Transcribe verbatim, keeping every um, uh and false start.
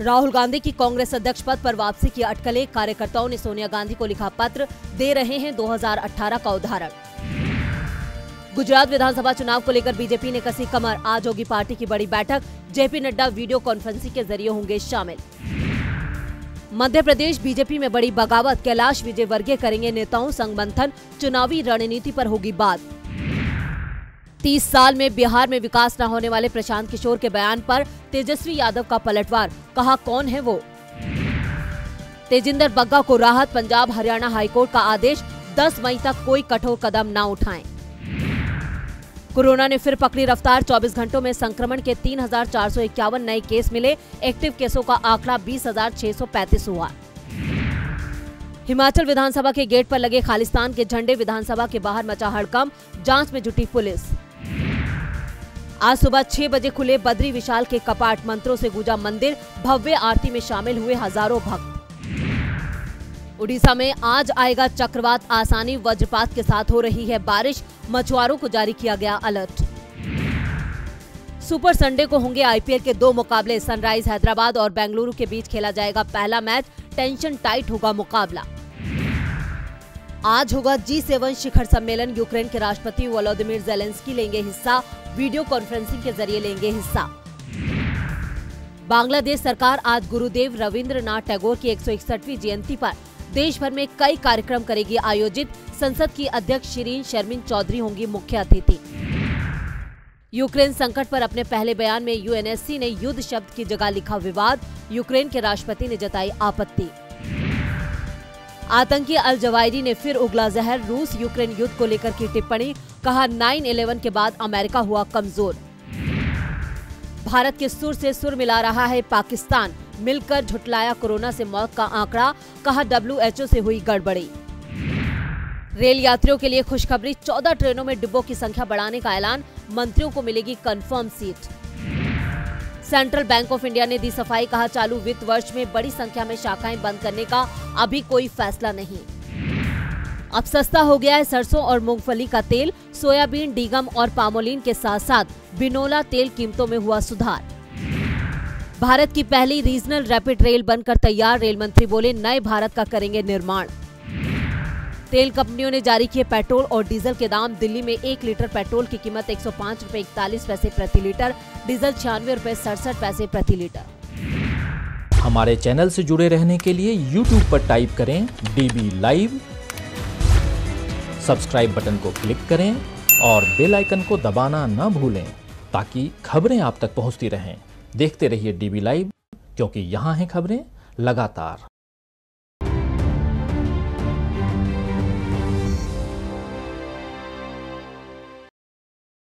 राहुल गांधी की कांग्रेस अध्यक्ष पद पर वापसी की अटकलें, कार्यकर्ताओं ने सोनिया गांधी को लिखा पत्र, दे रहे हैं दो हज़ार अठारह का उदाहरण। गुजरात विधानसभा चुनाव को लेकर बीजेपी ने कसी कमर, आज होगी पार्टी की बड़ी बैठक, जेपी नड्डा वीडियो कॉन्फ्रेंसिंग के जरिए होंगे शामिल। मध्य प्रदेश बीजेपी में बड़ी बगावत, कैलाश विजयवर्गीय करेंगे नेताओं संग मंथन, चुनावी रणनीति पर होगी बात। तीस साल में बिहार में विकास न होने वाले प्रशांत किशोर के बयान पर तेजस्वी यादव का पलटवार, कहा कौन है वो। तेजिंदर बग्गा को राहत, पंजाब हरियाणा हाईकोर्ट का आदेश, दस मई तक कोई कठोर कदम न उठाएं। कोरोना ने फिर पकड़ी रफ्तार, चौबीस घंटों में संक्रमण के तीन हजार चार सौ इक्यावन नए केस मिले, एक्टिव केसों का आंकड़ा बीस हजार छह सौ पैंतीस हुआ। हिमाचल विधानसभा के गेट पर लगे खालिस्तान के झंडे, विधानसभा के बाहर मचा हड़कंप, जांच में जुटी पुलिस। आज सुबह छह बजे खुले बद्री विशाल के कपाट, मंत्रों से गूंजा मंदिर, भव्य आरती में शामिल हुए हजारों भक्त। उड़ीसा में आज आएगा चक्रवात, आसानी वज्रपात के साथ हो रही है बारिश, मछुआरों को जारी किया गया अलर्ट। सुपर संडे को होंगे आईपीएल के दो मुकाबले, सनराइज हैदराबाद और बेंगलुरु के बीच खेला जाएगा पहला मैच, टेंशन टाइट होगा मुकाबला। आज होगा जी सेवन शिखर सम्मेलन, यूक्रेन के राष्ट्रपति वोलोदिमीर ज़ेलेंस्की लेंगे हिस्सा, वीडियो कॉन्फ्रेंसिंग के जरिए लेंगे हिस्सा। बांग्लादेश सरकार आज गुरुदेव रविंद्रनाथ टैगोर की एक सौ इकसठवीं जयंती पर देश भर में कई कार्यक्रम करेगी आयोजित, संसद की अध्यक्ष शिरीन शर्मिन चौधरी होंगी मुख्य अतिथि। यूक्रेन संकट पर अपने पहले बयान में यूएनएससी ने युद्ध शब्द की जगह लिखा विवाद, यूक्रेन के राष्ट्रपति ने जताई आपत्ति। आतंकी अल जवाहिरी ने फिर उगला जहर, रूस यूक्रेन युद्ध को लेकर की टिप्पणी, कहा नाइन इलेवन के बाद अमेरिका हुआ कमजोर। भारत के सुर से सुर मिला रहा है पाकिस्तान, मिलकर झुटलाया कोरोना से मौत का आंकड़ा, कहा डब्ल्यूएचओ से हुई गड़बड़ी। रेल यात्रियों के लिए खुशखबरी, चौदह ट्रेनों में डिब्बों की संख्या बढ़ाने का ऐलान, मंत्रियों को मिलेगी confirm seat. Central bank of India ने दी सफाई, कहा चालू वित्त वर्ष में बड़ी संख्या में शाखाएं बंद करने का अभी कोई फैसला नहीं। अब सस्ता हो गया है सरसों और मूंगफली का तेल, सोयाबीन, डीगम और पामोलिन के साथ साथ बिनोला तेल कीमतों में हुआ सुधार। भारत की पहली रीजनल रैपिड रेल बनकर तैयार, रेल मंत्री बोले नए भारत का करेंगे निर्माण। तेल कंपनियों ने जारी किए पेट्रोल और डीजल के दाम, दिल्ली में एक लीटर पेट्रोल की कीमत एक सौ पाँच रुपए इकतालीस पैसे प्रति लीटर, डीजल छियानवे रुपए सड़सठ पैसे प्रति लीटर। हमारे चैनल से जुड़े रहने के लिए यूट्यूब पर टाइप करें डीबी लाइव, सब्सक्राइब बटन को क्लिक करें और बेल आइकन को दबाना न भूलें ताकि खबरें आप तक पहुंचती रहें। देखते रहिए डीबी लाइव, क्योंकि यहाँ हैं खबरें लगातार।